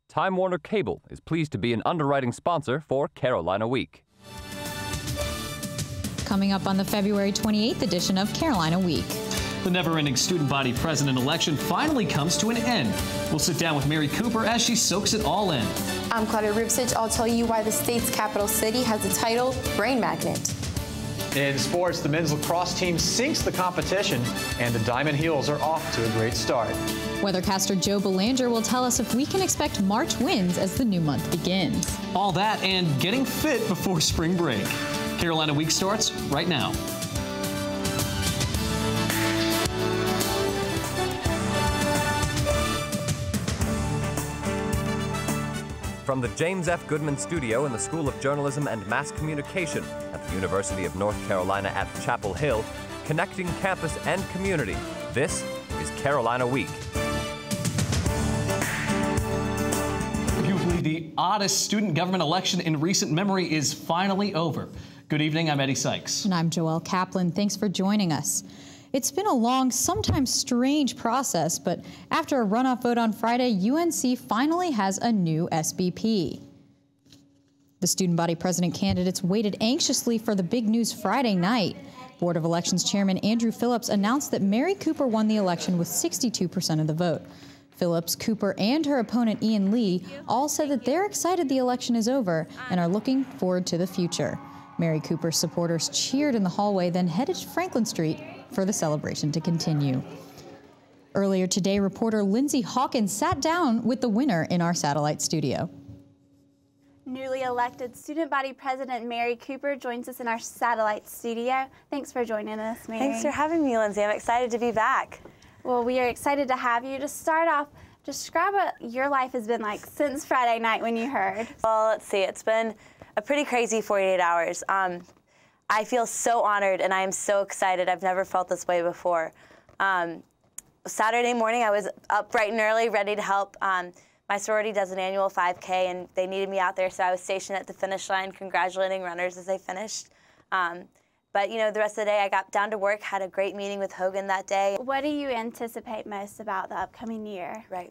Time Warner Cable is pleased to be an underwriting sponsor for Carolina Week. Coming up on the February 28th edition of Carolina Week. The never-ending student body president election finally comes to an end. We'll sit down with Mary Cooper as she soaks it all in. I'm Claudia Rupsich. I'll tell you why the state's capital city has the title Brain Magnet. In sports, the men's lacrosse team sinks the competition, and the Diamond Heels are off to a great start. Weathercaster Joe Belanger will tell us if we can expect March winds as the new month begins. All that and getting fit before spring break. Carolina Week starts right now. From the James F. Goodman Studio in the School of Journalism and Mass Communication at the University of North Carolina at Chapel Hill, connecting campus and community, this is Carolina Week. If you believe the oddest student government election in recent memory is finally over. Good evening, I'm Eddie Sykes. And I'm Joelle Kaplan. Thanks for joining us. It's been a long, sometimes strange process, but after a runoff vote on Friday, UNC finally has a new SBP. The student body president candidates waited anxiously for the big news Friday night. Board of Elections Chairman Andrew Phillips announced that Mary Cooper won the election with 62% of the vote. Phillips, Cooper, and her opponent Ian Lee all said that they're excited the election is over and are looking forward to the future. Mary Cooper's supporters cheered in the hallway, then headed to Franklin Street for the celebration to continue. Earlier today, reporter Lindsay Hawkins sat down with the winner in our satellite studio. Newly elected student body president Mary Cooper joins us in our satellite studio. Thanks for joining us, Mary. Thanks for having me, Lindsay. I'm excited to be back. Well, we are excited to have you. To start off, describe what your life has been like since Friday night when you heard. Well, let's see. It's been a pretty crazy 48 hours. I feel so honored and I am so excited. I've never felt this way before. Saturday morning, I was up bright and early, ready to help. My sorority does an annual 5K and they needed me out there, so I was stationed at the finish line congratulating runners as they finished. But you know, the rest of the day I got down to work, had a great meeting with Hogan that day. What do you anticipate most about the upcoming year? Right.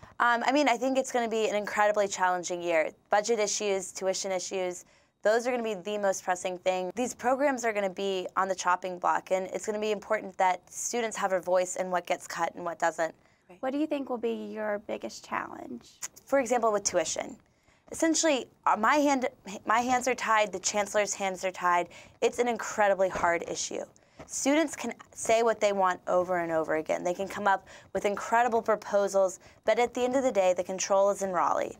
I mean, I think it's going to be an incredibly challenging year. Budget issues, tuition issues, those are going to be the most pressing thing. These programs are going to be on the chopping block, and it's going to be important that students have a voice in what gets cut and what doesn't. What do you think will be your biggest challenge? For example, with tuition. Essentially, my hands are tied, the chancellor's hands are tied. It's an incredibly hard issue. Students can say what they want over and over again. They can come up with incredible proposals, but at the end of the day, the control is in Raleigh.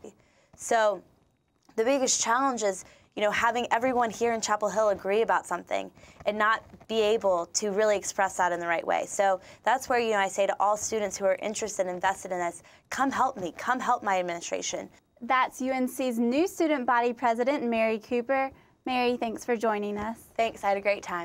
So the biggest challenge is, you know, having everyone here in Chapel Hill agree about something and not be able to really express that in the right way. So that's where, you know, I say to all students who are interested and invested in this, come help me, come help my administration. That's UNC's new student body president, Mary Cooper. Mary, thanks for joining us. Thanks, I had a great time.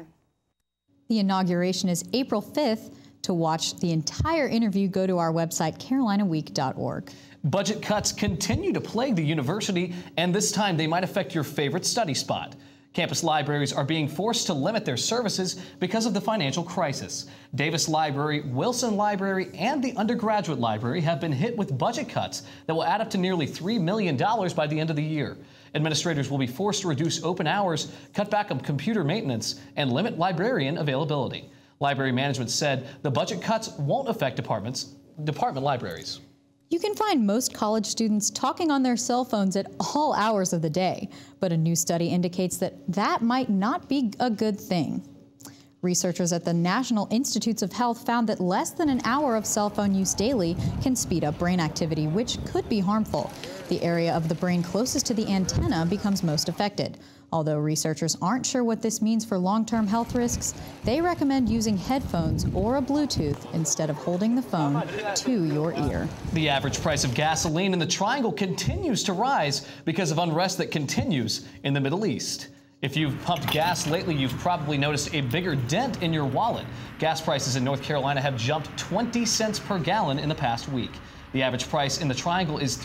The inauguration is April 5th. To watch the entire interview, go to our website, carolinaweek.org. Budget cuts continue to plague the university, and this time they might affect your favorite study spot. Campus libraries are being forced to limit their services because of the financial crisis. Davis Library, Wilson Library, and the undergraduate library have been hit with budget cuts that will add up to nearly $3 million by the end of the year. Administrators will be forced to reduce open hours, cut back on computer maintenance, and limit librarian availability. Library management said the budget cuts won't affect department libraries. You can find most college students talking on their cell phones at all hours of the day, but a new study indicates that that might not be a good thing. Researchers at the National Institutes of Health found that less than an hour of cell phone use daily can speed up brain activity, which could be harmful. The area of the brain closest to the antenna becomes most affected. Although researchers aren't sure what this means for long-term health risks, they recommend using headphones or a Bluetooth instead of holding the phone to your ear. The average price of gasoline in the Triangle continues to rise because of unrest that continues in the Middle East. If you've pumped gas lately, you've probably noticed a bigger dent in your wallet. Gas prices in North Carolina have jumped 20 cents per gallon in the past week. The average price in the Triangle is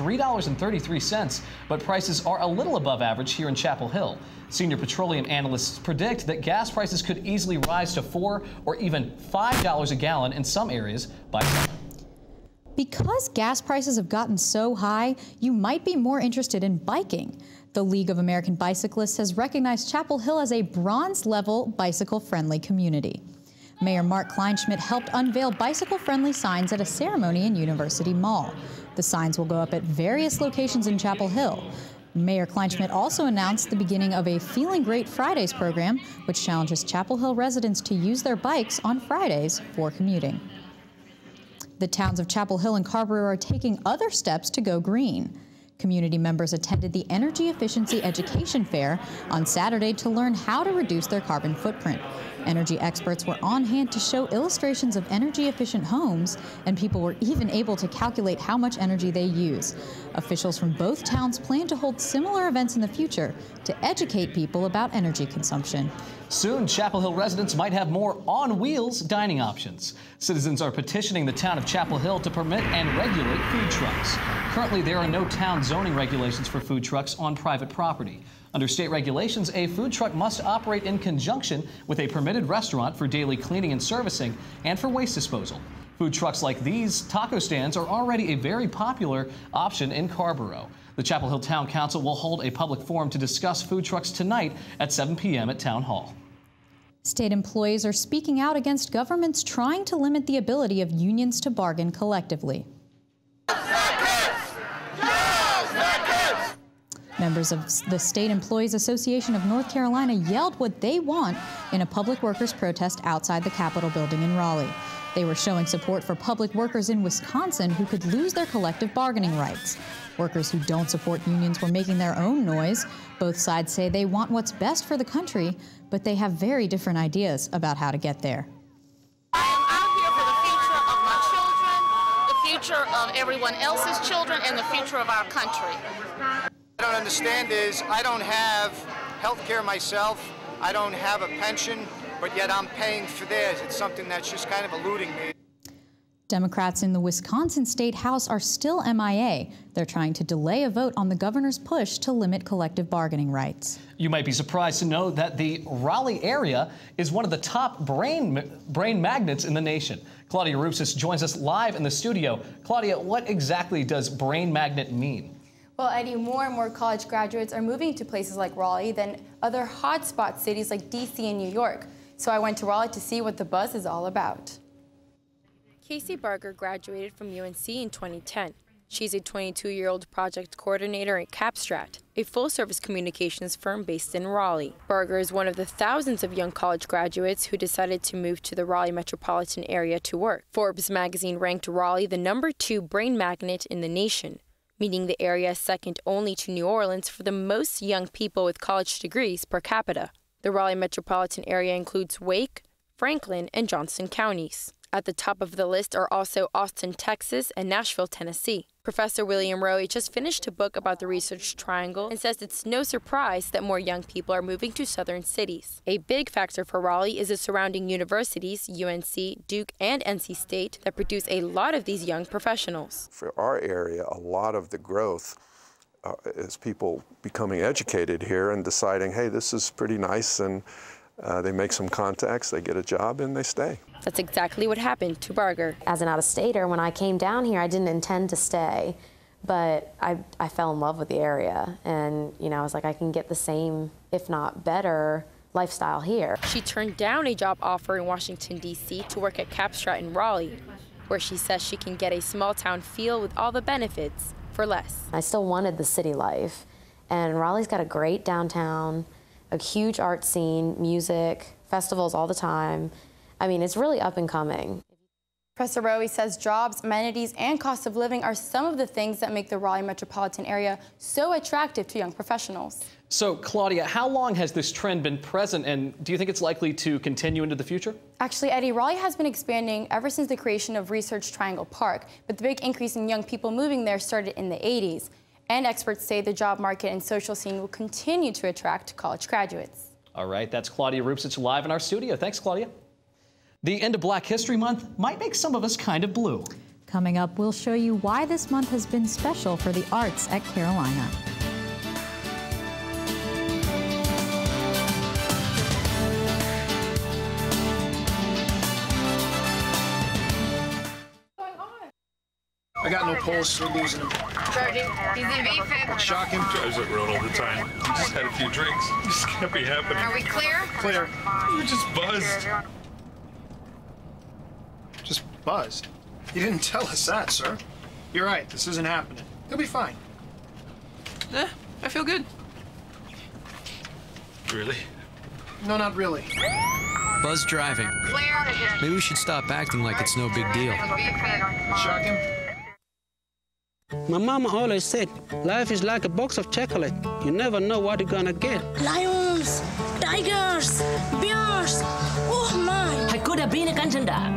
$3.33, but prices are a little above average here in Chapel Hill. Senior petroleum analysts predict that gas prices could easily rise to $4 or even $5 a gallon in some areas by summer. Because gas prices have gotten so high, you might be more interested in biking. The League of American Bicyclists has recognized Chapel Hill as a bronze-level bicycle-friendly community. Mayor Mark Kleinschmidt helped unveil bicycle-friendly signs at a ceremony in University Mall. The signs will go up at various locations in Chapel Hill. Mayor Kleinschmidt also announced the beginning of a Feeling Great Fridays program, which challenges Chapel Hill residents to use their bikes on Fridays for commuting. The towns of Chapel Hill and Carrboro are taking other steps to go green. Community members attended the Energy Efficiency Education Fair on Saturday to learn how to reduce their carbon footprint. Energy experts were on hand to show illustrations of energy-efficient homes, and people were even able to calculate how much energy they use. Officials from both towns plan to hold similar events in the future to educate people about energy consumption. Soon, Chapel Hill residents might have more on-wheels dining options. Citizens are petitioning the town of Chapel Hill to permit and regulate food trucks. Currently, there are no town zoning regulations for food trucks on private property. Under state regulations, a food truck must operate in conjunction with a permitted restaurant for daily cleaning and servicing and for waste disposal. Food trucks like these taco stands are already a very popular option in Carrboro. The Chapel Hill Town Council will hold a public forum to discuss food trucks tonight at 7 p.m. at Town Hall. State employees are speaking out against governments trying to limit the ability of unions to bargain collectively. Members of the State Employees Association of North Carolina yelled what they want in a public workers' protest outside the Capitol building in Raleigh. They were showing support for public workers in Wisconsin who could lose their collective bargaining rights. Workers who don't support unions were making their own noise. Both sides say they want what's best for the country, but they have very different ideas about how to get there. I am out here for the future of my children, the future of everyone else's children, and the future of our country. What I don't understand is I don't have health care myself, I don't have a pension, but yet I'm paying for theirs. It's something that's just kind of eluding me. Democrats in the Wisconsin State House are still MIA. They're trying to delay a vote on the governor's push to limit collective bargaining rights. You might be surprised to know that the Raleigh area is one of the top brain magnets in the nation. Claudia Roupsis joins us live in the studio. Claudia, what exactly does brain magnet mean? Well, Eddie, more and more college graduates are moving to places like Raleigh than other hotspot cities like DC and New York. So I went to Raleigh to see what the buzz is all about. Casey Barger graduated from UNC in 2010. She's a 22-year-old project coordinator at Capstrat, a full-service communications firm based in Raleigh. Barger is one of the thousands of young college graduates who decided to move to the Raleigh metropolitan area to work. Forbes magazine ranked Raleigh the #2 brain magnet in the nation, meaning the area second only to New Orleans for the most young people with college degrees per capita. The Raleigh metropolitan area includes Wake, Franklin, and Johnson counties. At the top of the list are also Austin, Texas, and Nashville, Tennessee. Professor William Rowe just finished a book about the Research Triangle and says it's no surprise that more young people are moving to southern cities. A big factor for Raleigh is the surrounding universities, UNC, Duke, and NC State, that produce a lot of these young professionals. For our area, a lot of the growth is people becoming educated here and deciding, hey, this is pretty nice, and they make some contacts, they get a job, and they stay. That's exactly what happened to Barger. As an out-of-stater, when I came down here, I didn't intend to stay, but I fell in love with the area. And, you know, I was like, I can get the same, if not better, lifestyle here. She turned down a job offer in Washington, D.C. to work at Capstrat in Raleigh, where she says she can get a small-town feel with all the benefits for less. I still wanted the city life, and Raleigh's got a great downtown, a huge art scene, music, festivals all the time. I mean, it's really up and coming. Professor Rowe says jobs, amenities, and cost of living are some of the things that make the Raleigh metropolitan area so attractive to young professionals. So, Claudia, how long has this trend been present, and do you think it's likely to continue into the future? Actually, Eddie, Raleigh has been expanding ever since the creation of Research Triangle Park, but the big increase in young people moving there started in the 80s. And experts say the job market and social scene will continue to attract college graduates. All right, that's Claudia Roupsis live in our studio. Thanks, Claudia. The end of Black History Month might make some of us kind of blue. Coming up, we'll show you why this month has been special for the arts at Carolina. got no pulse. We're losing him. Charging. He's in VFib. Shock him. Drives it real all the time. We just had a few drinks. This can't be happening. Are we clear? Clear. We're just buzzed. Just buzzed? You didn't tell us that, sir. You're right. This isn't happening. He'll be fine. I feel good. Really? No, not really. Buzz driving. Clear. Maybe we should stop acting like it's no big deal. Shock him. My mama always said, life is like a box of chocolate. You never know what you're gonna get. Lions, tigers, bears. Oh my! Hakuna bine kantanda.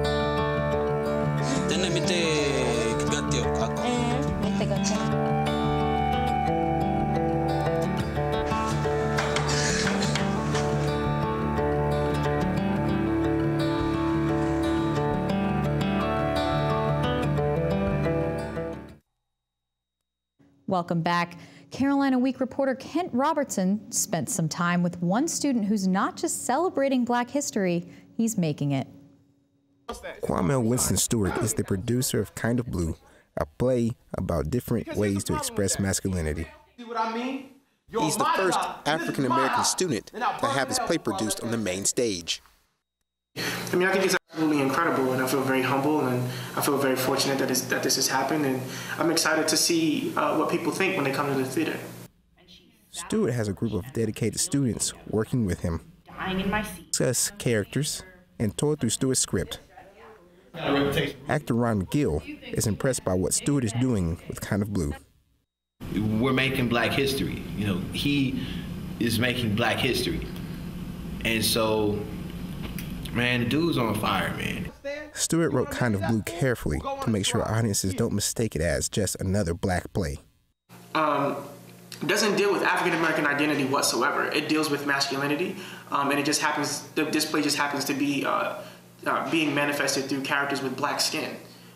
Welcome back. Carolina Week reporter Kent Robertson spent some time with one student who's not just celebrating Black history, he's making it. Kwame Winston Stewart is the producer of Kind of Blue, a play about different ways to express masculinity. He's the first African-American student to have his play produced on the main stage. I mean, I think it's absolutely incredible, and I feel very humble, and I feel very fortunate that this has happened, and I'm excited to see what people think when they come to the theater. Stewart has a group of dedicated students working with him. Discuss characters and tour through Stewart's script. Actor Ron McGill is impressed by what Stewart is doing with Kind of Blue. We're making Black history. You know, he is making Black history. And so, man, the dude's on fire, man. Stewart wrote Kind of Blue carefully to make sure audiences don't mistake it as just another Black play. It doesn't deal with African-American identity whatsoever. It deals with masculinity, and it just happens, this play just happens to be being manifested through characters with Black skin.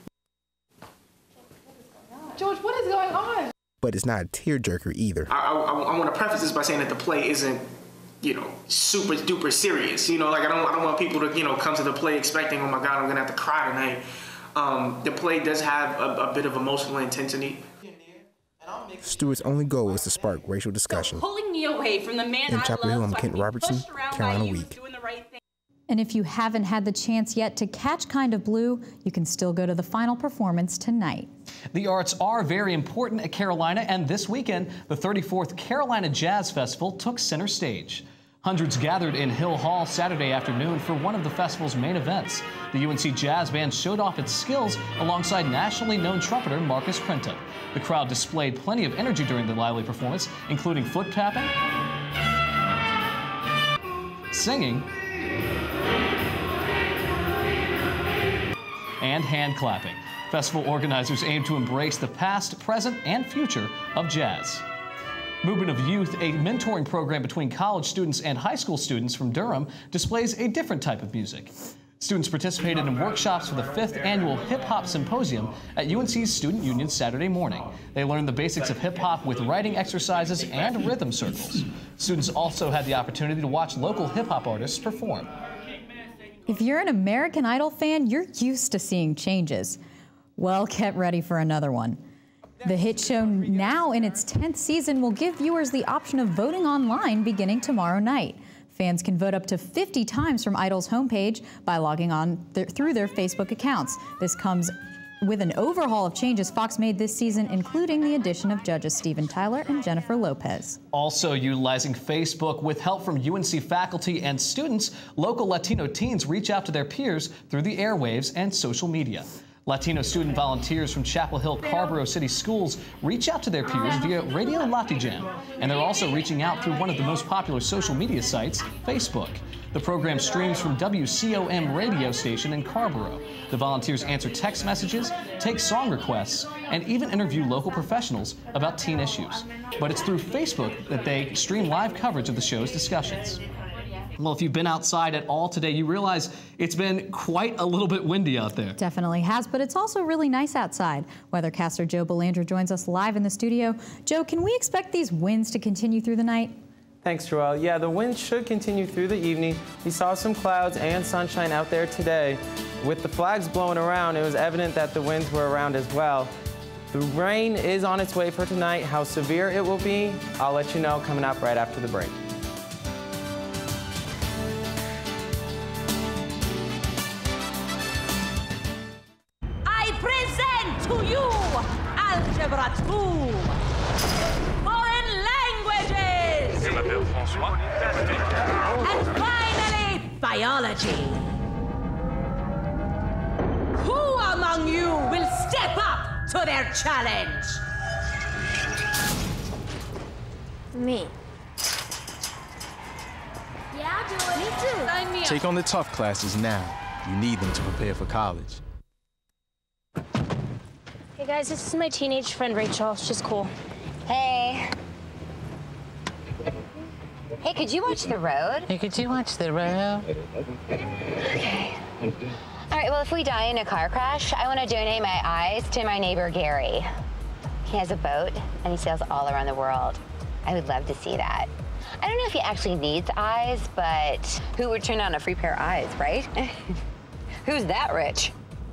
George, what is going on? But it's not a tearjerker either. I want to preface this by saying that the play isn't, super duper serious. Like I don't want people to, come to the play expecting, oh my God, I'm gonna have to cry tonight. The play does have a bit of emotional intensity. Stewart's only goal was to spark racial discussion. Pulling me away from the man in Chapel Hill, I'm Kent Robertson, Carolina Week. And if you haven't had the chance yet to catch Kind of Blue, you can still go to the final performance tonight. The arts are very important at Carolina, and this weekend, the 34th Carolina Jazz Festival took center stage. Hundreds gathered in Hill Hall Saturday afternoon for one of the festival's main events. The UNC Jazz Band showed off its skills alongside nationally known trumpeter Marcus Printup. The crowd displayed plenty of energy during the lively performance, including foot tapping, singing, and hand clapping. Festival organizers aim to embrace the past, present, and future of jazz. Movement of Youth, a mentoring program between college students and high school students from Durham, displays a different type of music. Students participated in workshops for the 5th annual Hip Hop Symposium at UNC's Student Union Saturday morning. They learned the basics of hip hop with writing exercises and rhythm circles. Students also had the opportunity to watch local hip hop artists perform. If you're an American Idol fan, you're used to seeing changes. Well, get ready for another one. The hit show, now in its 10th season, will give viewers the option of voting online beginning tomorrow night. Fans can vote up to 50 times from Idol's homepage by logging on through their Facebook accounts. This comes with an overhaul of changes Fox made this season, including the addition of judges Steven Tyler and Jennifer Lopez. Also utilizing Facebook with help from UNC faculty and students, local Latino teens reach out to their peers through the airwaves and social media. Latino student volunteers from Chapel Hill Carborough City Schools reach out to their peers via Radio Latijam, and they're also reaching out through one of the most popular social media sites, Facebook. The program streams from WCOM radio station in Carborough. The volunteers answer text messages, take song requests, and even interview local professionals about teen issues. But it's through Facebook that they stream live coverage of the show's discussions. Well, if you've been outside at all today, you realize it's been quite a little bit windy out there. Definitely has, but it's also really nice outside. Weathercaster Joe Belanger joins us live in the studio. Joe, can we expect these winds to continue through the night? Thanks, Joelle. Yeah, the wind should continue through the evening. We saw some clouds and sunshine out there today. with the flags blowing around, it was evident that the winds were around as well. The rain is on its way for tonight. How severe it will be, I'll let you know coming up right after the break. I present to you Algebra 2, Foreign Languages, and finally, Biology. Who among you will step up to their challenge? Me. Yeah, I'll do it. Me too. Sign me up. Take on the tough classes now. You need them to prepare for college. Hey guys, this is my teenage friend Rachel. She's cool. Hey. Hey, could you watch the road? Hey, could you watch the road? Okay. All right, well, if we die in a car crash, I want to donate my eyes to my neighbor, Gary. He has a boat, and he sails all around the world. I would love to see that. I don't know if he actually needs eyes, but who would turn on a free pair of eyes, right? Who's that rich?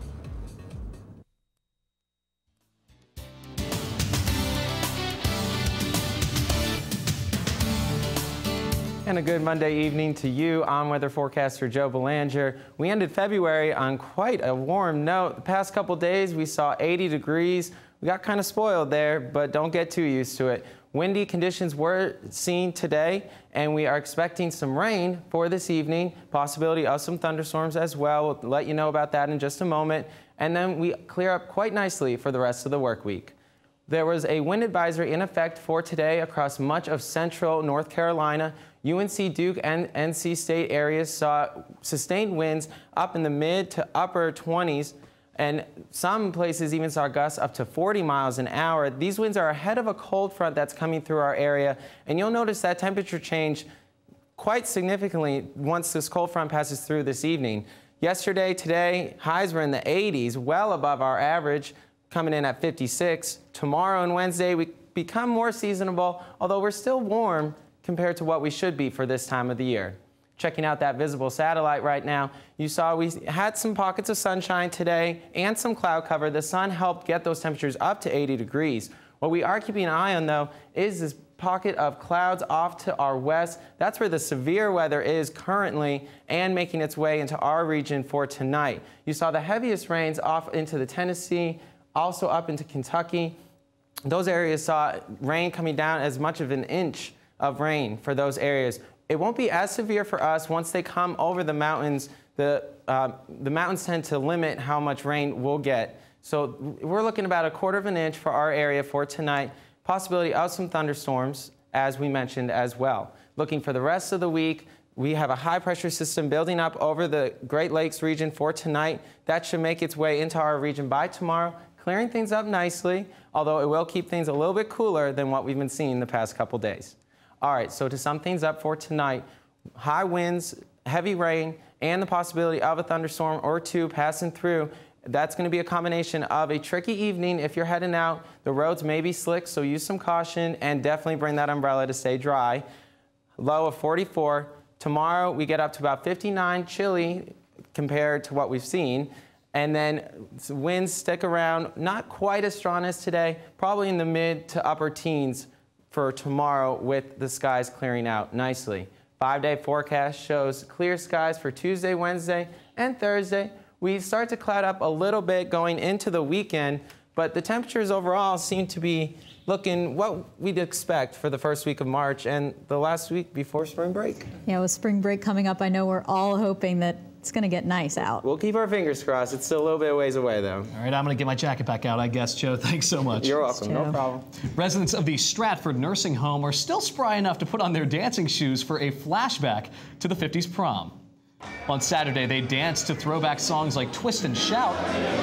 And a good Monday evening to you. I'm weather forecaster Joe Belanger. We ended February on quite a warm note. The past couple days we saw 80 degrees. We got kind of spoiled there, but don't get too used to it. Windy conditions were seen today, and we are expecting some rain for this evening. Possibility of some thunderstorms as well. We'll let you know about that in just a moment. And then we clear up quite nicely for the rest of the work week. There was a wind advisory in effect for today across much of central North Carolina. UNC, Duke, and NC State areas saw sustained winds up in the mid to upper 20s, and some places even saw gusts up to 40 miles an hour. These winds are ahead of a cold front that's coming through our area, and you'll notice that temperature change quite significantly once this cold front passes through this evening. Yesterday, today, highs were in the 80s, well above our average, coming in at 56. Tomorrow and Wednesday, we become more seasonable, although we're still warm compared to what we should be for this time of the year. Checking out that visible satellite right now, you saw we had some pockets of sunshine today and some cloud cover. The sun helped get those temperatures up to 80 degrees. What we are keeping an eye on, though, is this pocket of clouds off to our west. That's where the severe weather is currently and making its way into our region for tonight. You saw the heaviest rains off into the Tennessee, also up into Kentucky. Those areas saw rain coming down as much of an inch of rain for those areas. It won't be as severe for us once they come over the mountains. The mountains tend to limit how much rain we'll get. So we're looking about 1/4 of an inch for our area for tonight. Possibility of some thunderstorms, as we mentioned as well. Looking for the rest of the week, we have a high pressure system building up over the Great Lakes region for tonight. That should make its way into our region by tomorrow, clearing things up nicely, although it will keep things a little bit cooler than what we've been seeing the past couple days. All right, so to sum things up for tonight, high winds, heavy rain, and the possibility of a thunderstorm or two passing through. That's going to be a combination of a tricky evening if you're heading out. The roads may be slick, so use some caution and definitely bring that umbrella to stay dry. Low of 44. Tomorrow we get up to about 59, chilly compared to what we've seen. And then winds stick around, not quite as strong as today, probably in the mid to upper teens for tomorrow with the skies clearing out nicely. 5-day forecast shows clear skies for Tuesday, Wednesday, and Thursday. We start to cloud up a little bit going into the weekend, but the temperatures overall seem to be looking what we'd expect for the first week of March and the last week before spring break. Yeah, with spring break coming up, I know we're all hoping that it's going to get nice out. We'll keep our fingers crossed. It's still a little bit of ways away, though. All right, I'm going to get my jacket back out, I guess, Joe. Thanks so much. You're welcome. No problem. Residents of the Stratford Nursing Home are still spry enough to put on their dancing shoes for a flashback to the 50s prom. On Saturday, they danced to throwback songs like Twist and Shout.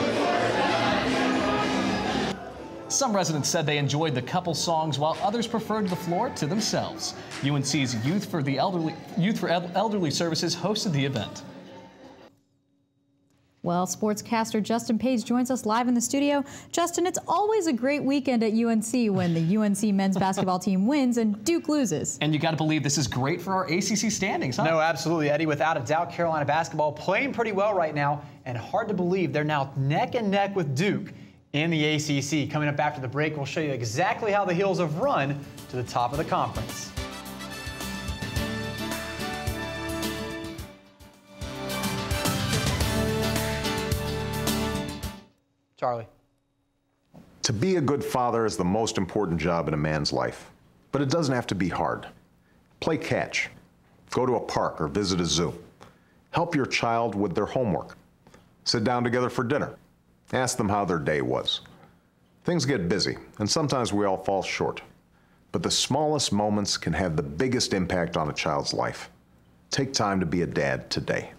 Some residents said they enjoyed the couple songs, while others preferred the floor to themselves. UNC's Youth for Elderly Services hosted the event. Well, sportscaster Justin Page joins us live in the studio. Justin, it's always a great weekend at UNC when the UNC men's basketball team wins and Duke loses. And you got to believe this is great for our ACC standings, huh? No, absolutely, Eddie. Without a doubt, Carolina basketball playing pretty well right now, and hard to believe they're now neck and neck with Duke in the ACC. Coming up after the break, we'll show you exactly how the Heels have run to the top of the conference. Charlie. To be a good father is the most important job in a man's life, but it doesn't have to be hard. Play catch, go to a park or visit a zoo. Help your child with their homework. Sit down together for dinner. Ask them how their day was. Things get busy, and sometimes we all fall short. But the smallest moments can have the biggest impact on a child's life. Take time to be a dad today.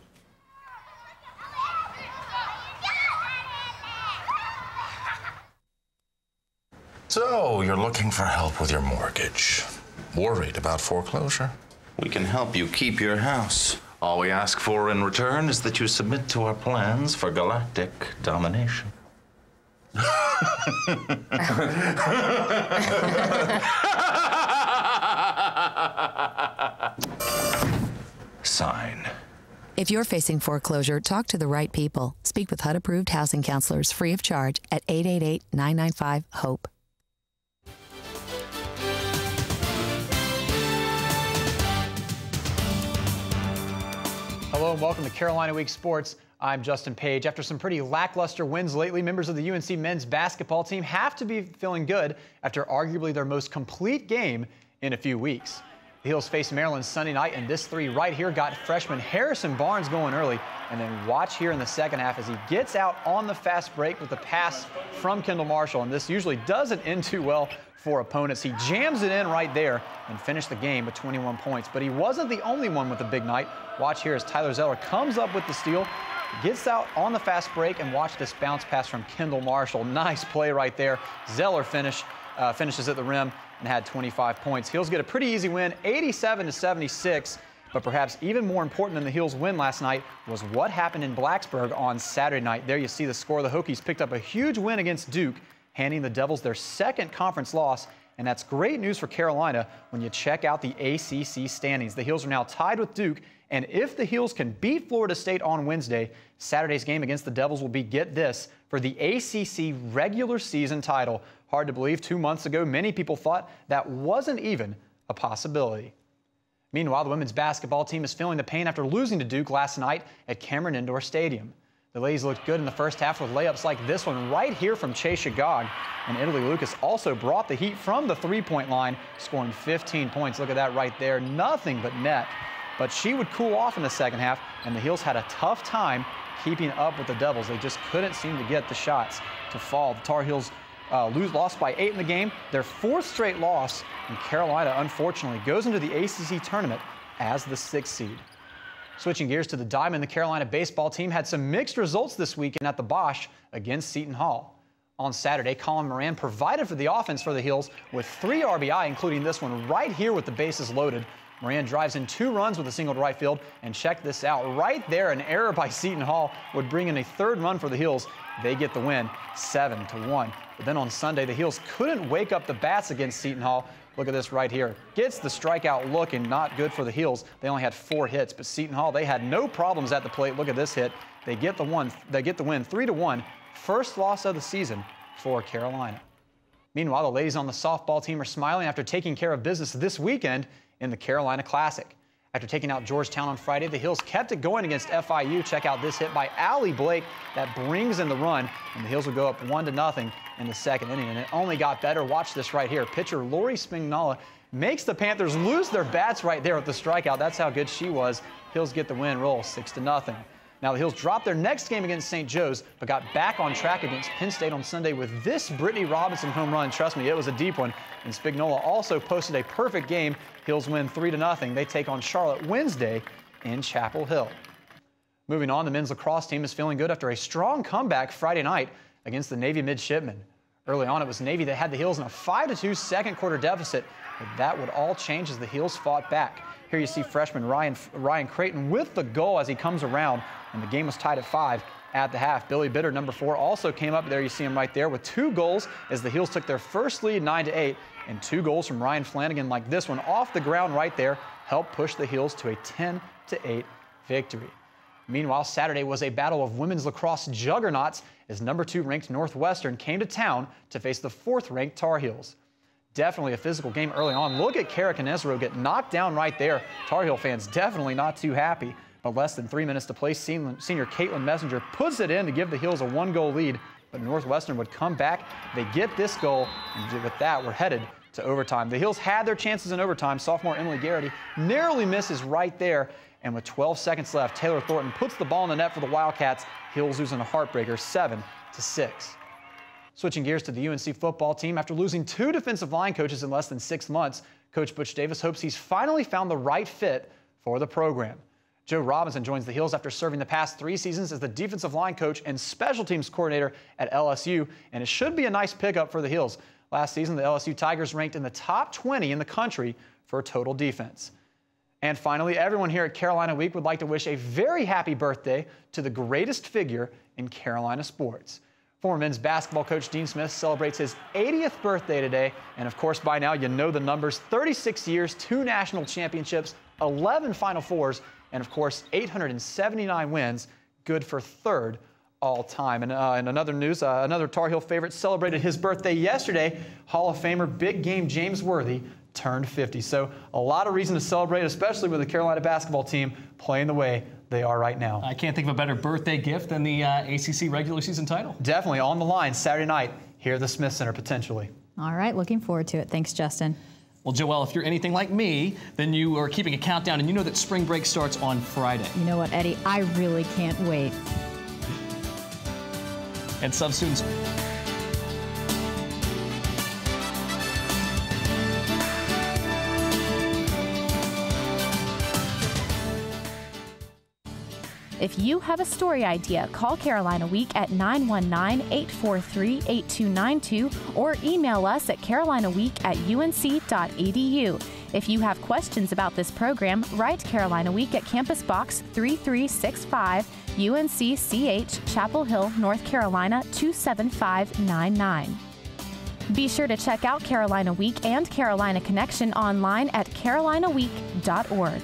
So, you're looking for help with your mortgage. Worried about foreclosure? We can help you keep your house. All we ask for in return is that you submit to our plans for galactic domination. Sign. If you're facing foreclosure, talk to the right people. Speak with HUD-approved housing counselors free of charge at 888-995-HOPE. Hello and welcome to Carolina Week Sports. I'm Justin Page. After some pretty lackluster wins lately, members of the UNC men's basketball team have to be feeling good after arguably their most complete game in a few weeks. The Heels face Maryland Sunday night, and this three right here got freshman Harrison Barnes going early. And then watch here in the second half as he gets out on the fast break with the pass from Kendall Marshall. And this usually doesn't end too well for opponents. He jams it in right there and finished the game with 21 points. But he wasn't the only one with a big night. Watch here as Tyler Zeller comes up with the steal, gets out on the fast break, and watch this bounce pass from Kendall Marshall. Nice play right there. Zeller finishes at the rim and had 25 points. Heels get a pretty easy win, 87-76. But perhaps even more important than the Heels win last night was what happened in Blacksburg on Saturday night. There you see the score. The Hokies picked up a huge win against Duke, handing the Devils their second conference loss. And that's great news for Carolina when you check out the ACC standings. The Heels are now tied with Duke. And if the Heels can beat Florida State on Wednesday, Saturday's game against the Devils will be, get this, for the ACC regular season title. Hard to believe 2 months ago, many people thought that wasn't even a possibility. Meanwhile, the women's basketball team is feeling the pain after losing to Duke last night at Cameron Indoor Stadium. The ladies looked good in the first half with layups like this one right here from Chase Shagog. And Italy Lucas also brought the heat from the three-point line, scoring 15 points. Look at that right there, nothing but net. But she would cool off in the second half, and the Heels had a tough time keeping up with the Devils. They just couldn't seem to get the shots to fall. The Tar Heels lost by 8 in the game, their fourth straight loss, and Carolina, unfortunately, goes into the ACC tournament as the 6th seed. Switching gears to the Diamond, the Carolina baseball team had some mixed results this weekend at the Bosch against Seton Hall. On Saturday, Colin Moran provided for the offense for the Heels with 3 RBI, including this one right here with the bases loaded. Moran drives in 2 runs with a single to right field, and check this out. Right there, an error by Seton Hall would bring in a 3rd run for the Heels. They get the win, 7-1. But then on Sunday, the Heels couldn't wake up the bats against Seton Hall. Look at this right here. Gets the strikeout look, and not good for the Heels. They only had 4 hits, but Seton Hall, they had no problems at the plate. Look at this hit. They get the win, 3-1. First loss of the season for Carolina. Meanwhile, the ladies on the softball team are smiling after taking care of business this weekend in the Carolina Classic. After taking out Georgetown on Friday, the Heels kept it going against FIU. Check out this hit by Allie Blake that brings in the run, and the Heels will go up 1-0 in the second inning. And it only got better. Watch this right here. Pitcher Lori Spagnola makes the Panthers lose their bats right there with the strikeout. That's how good she was. Heels get the win, roll 6-0. Now the Heels dropped their next game against St. Joe's, but got back on track against Penn State on Sunday with this Brittany Robinson home run. Trust me, it was a deep one. And Spagnola also posted a perfect game. Heels win 3-0. They take on Charlotte Wednesday in Chapel Hill. Moving on, the men's lacrosse team is feeling good after a strong comeback Friday night against the Navy Midshipmen. Early on, it was Navy that had the Heels in a 5-2 second quarter deficit, but that would all change as the Heels fought back. Here you see freshman Ryan Creighton with the goal as he comes around, and the game was tied at 5. at the half. Billy Bitter, number 4, also came up. There you see him right there with 2 goals as the Heels took their first lead 9-8, and 2 goals from Ryan Flanagan like this one off the ground right there helped push the Heels to a 10-8 victory. Meanwhile, Saturday was a battle of women's lacrosse juggernauts as number 2 ranked Northwestern came to town to face the 4th ranked Tar Heels. Definitely a physical game early on. Look at Kara Canezero get knocked down right there. Tar Heel fans definitely not too happy. But less than 3 minutes to play, senior Caitlin Messenger puts it in to give the Heels a 1-goal lead. But Northwestern would come back. They get this goal, and with that, we're headed to overtime. The Heels had their chances in overtime. Sophomore Emily Garrity narrowly misses right there. And with 12 seconds left, Taylor Thornton puts the ball in the net for the Wildcats. Heels losing a heartbreaker 7-6. Switching gears to the UNC football team, after losing 2 defensive line coaches in less than 6 months, Coach Butch Davis hopes he's finally found the right fit for the program. Joe Robinson joins the Heels after serving the past 3 seasons as the defensive line coach and special teams coordinator at LSU, and it should be a nice pickup for the Heels. Last season, the LSU Tigers ranked in the top 20 in the country for total defense. And finally, everyone here at Carolina Week would like to wish a very happy birthday to the greatest figure in Carolina sports. Former men's basketball coach Dean Smith celebrates his 80th birthday today. And of course, by now, you know the numbers: 36 years, 2 national championships, 11 Final Fours, and of course, 879 wins, good for 3rd all time. And in another news, another Tar Heel favorite celebrated his birthday yesterday. Hall of Famer Big Game James Worthy turned 50. So a lot of reason to celebrate, especially with the Carolina basketball team playing the way they are right now. I can't think of a better birthday gift than the ACC regular season title. Definitely on the line Saturday night here at the Smith Center, potentially. All right, looking forward to it. Thanks, Justin. Well, Joelle, if you're anything like me, then you are keeping a countdown, and you know that spring break starts on Friday. You know what, Eddie? I really can't wait. And some students... If you have a story idea, call Carolina Week at 919-843-8292 or email us at carolinaweek@unc.edu. If you have questions about this program, write Carolina Week at Campus Box 3365, UNC-CH, Chapel Hill, North Carolina 27599. Be sure to check out Carolina Week and Carolina Connection online at carolinaweek.org.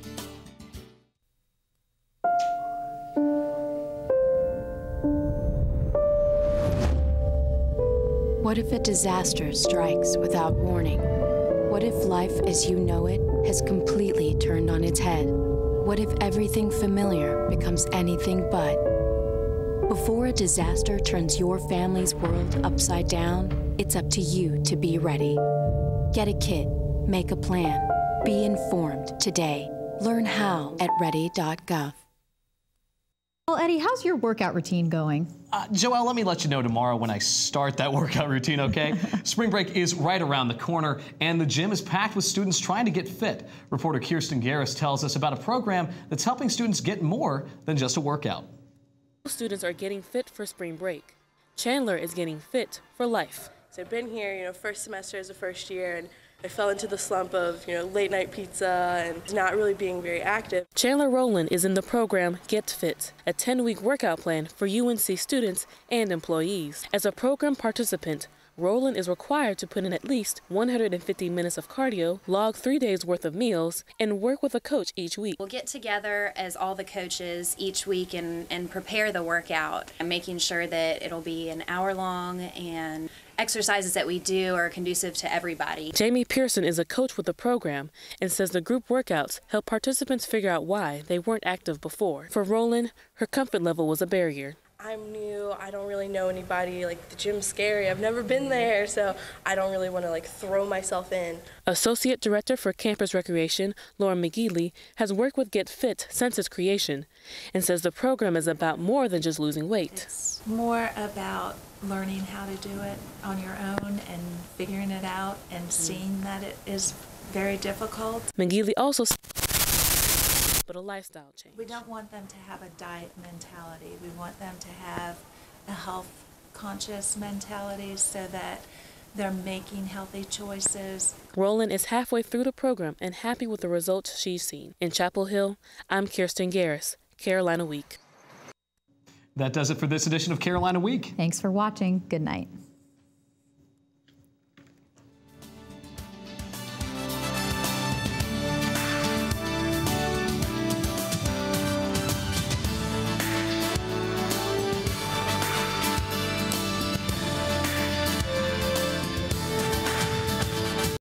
What if a disaster strikes without warning? What if life as you know it has completely turned on its head? What if everything familiar becomes anything but? Before a disaster turns your family's world upside down, it's up to you to be ready. Get a kit, make a plan, be informed today. Learn how at ready.gov. Well, Eddie, how's your workout routine going? Joelle, let me let you know tomorrow when I start that workout routine, okay? Spring break is right around the corner, and the gym is packed with students trying to get fit. Reporter Kirsten Garris tells us about a program that's helping students get more than just a workout. Students are getting fit for spring break. Chandler is getting fit for life. So I've been here, first semester as a first year, and I fell into the slump of, late night pizza and not really being very active. Chandler Rowland is in the program Get Fit, a 10-week workout plan for UNC students and employees. As a program participant, Rowland is required to put in at least 150 minutes of cardio, log 3 days worth of meals, and work with a coach each week. We'll get together as all the coaches each week and prepare the workout, and making sure that it'll be an hour long and exercises that we do are conducive to everybody. Jamie Pearson is a coach with the program and says the group workouts help participants figure out why they weren't active before. For Rowland, her comfort level was a barrier. I'm new, I don't really know anybody, the gym's scary, I've never been there, so I don't really want to throw myself in. Associate Director for Campus Recreation, Lauren McGeely, has worked with Get Fit since its creation and says the program is about more than just losing weight. It's more about learning how to do it on your own and figuring it out and seeing that it is very difficult. McGeely also but a lifestyle change. We don't want them to have a diet mentality. We want them to have a health conscious mentality so that they're making healthy choices. Rowland is halfway through the program and happy with the results she's seen. In Chapel Hill, I'm Kirsten Garris, Carolina Week. That does it for this edition of Carolina Week. Thanks for watching. Good night.